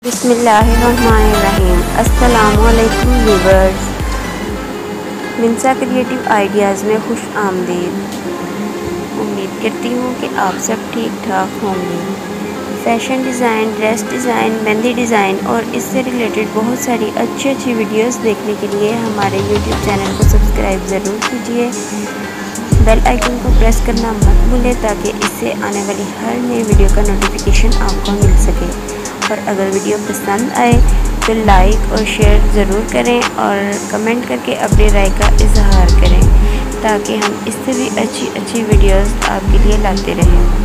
बिस्मिल्लाहिर्रहमानिर्रहीम। अस्सलामुअलैकुम viewers, Minsa creative ideas में खुश आमदीद। उम्मीद करती हूँ कि आप सब ठीक ठाक होंगे। Fashion design, dress design, mehndi design और इससे रिलेटेड बहुत सारी अच्छी वीडियोस देखने के लिए हमारे यूट्यूब चैनल को सब्सक्राइब ज़रूर कीजिए। बेल आइकन को प्रेस करना मत भूलें ताकि इससे आने वाली हर नई वीडियो का नोटिफिकेशन आपको मिल सके। और अगर वीडियो पसंद आए तो लाइक और शेयर ज़रूर करें और कमेंट करके अपनी राय का इजहार करें ताकि हम इससे भी अच्छी वीडियोस आपके लिए लाते रहें।